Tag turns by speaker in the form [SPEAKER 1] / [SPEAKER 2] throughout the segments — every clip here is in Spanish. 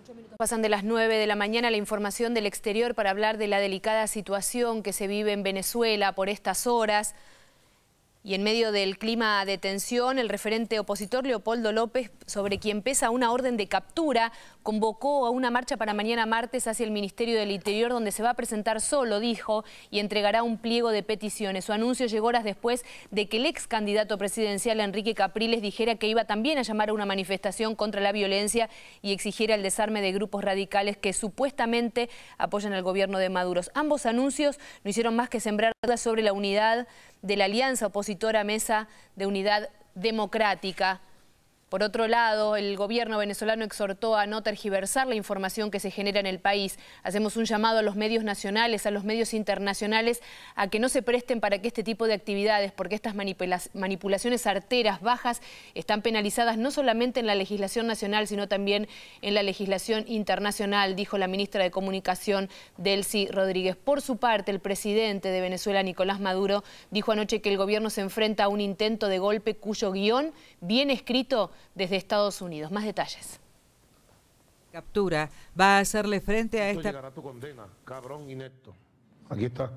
[SPEAKER 1] Pasan de las 9 de la mañana la información del exterior para hablar de la delicada situación que se vive en Venezuela por estas horas. Y en medio del clima de tensión, el referente opositor Leopoldo López, sobre quien pesa una orden de captura, convocó a una marcha para mañana martes hacia el Ministerio del Interior, donde se va a presentar solo, dijo, y entregará un pliego de peticiones. Su anuncio llegó horas después de que el ex candidato presidencial Enrique Capriles dijera que iba también a llamar a una manifestación contra la violencia y exigiera el desarme de grupos radicales que supuestamente apoyan al gobierno de Maduro. Ambos anuncios no hicieron más que sembrar dudas sobre la unidad de la alianza opositora Mesa de Unidad Democrática. Por otro lado, el gobierno venezolano exhortó a no tergiversar la información que se genera en el país. Hacemos un llamado a los medios nacionales, a los medios internacionales, a que no se presten para que este tipo de actividades, porque estas manipulaciones arteras, bajas, están penalizadas no solamente en la legislación nacional, sino también en la legislación internacional, dijo la ministra de Comunicación, Delcy Rodríguez. Por su parte, el presidente de Venezuela, Nicolás Maduro, dijo anoche que el gobierno se enfrenta a un intento de golpe cuyo guión viene escrito desde Estados Unidos. Más detalles.
[SPEAKER 2] Captura va a hacerle frente a esta...
[SPEAKER 3] Llegará tu condena, cabrón inepto. Aquí está.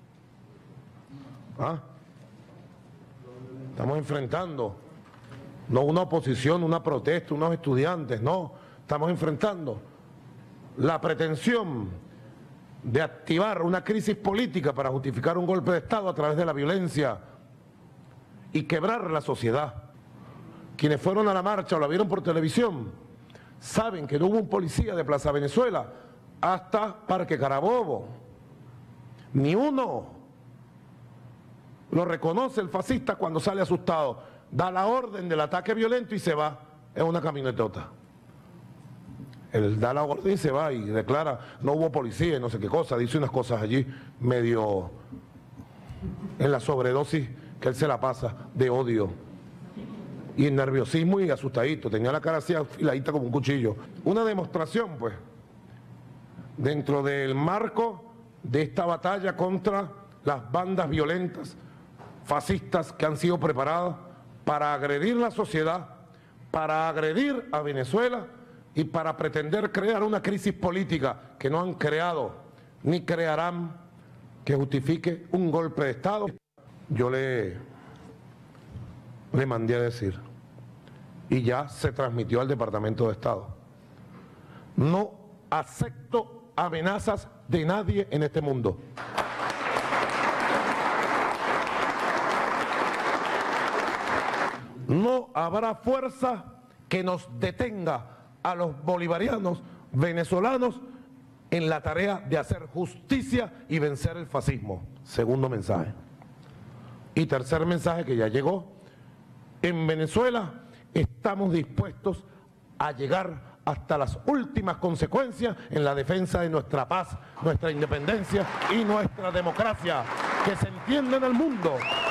[SPEAKER 3] ¿Ah? Estamos enfrentando, no una oposición, una protesta, unos estudiantes, no. Estamos enfrentando la pretensión de activar una crisis política para justificar un golpe de Estado a través de la violencia y quebrar la sociedad. Quienes fueron a la marcha o la vieron por televisión saben que no hubo un policía de Plaza Venezuela hasta Parque Carabobo. Ni uno. Lo reconoce el fascista cuando sale asustado. Da la orden del ataque violento y se va en una camionetota. Él da la orden y se va y declara no hubo policía y no sé qué cosa. Dice unas cosas allí medio en la sobredosis que él se la pasa de odio. Y en nerviosismo y asustadito, tenía la cara así afiladita como un cuchillo. Una demostración, pues, dentro del marco de esta batalla contra las bandas violentas, fascistas que han sido preparadas para agredir la sociedad, para agredir a Venezuela y para pretender crear una crisis política que no han creado ni crearán, que justifique un golpe de Estado. Yo le mandé a decir, y ya se transmitió al Departamento de Estado, no acepto amenazas de nadie en este mundo. No habrá fuerza que nos detenga a los bolivarianos venezolanos en la tarea de hacer justicia y vencer el fascismo. Segundo mensaje. Y tercer mensaje que ya llegó. En Venezuela estamos dispuestos a llegar hasta las últimas consecuencias en la defensa de nuestra paz, nuestra independencia y nuestra democracia, que se entienda en el mundo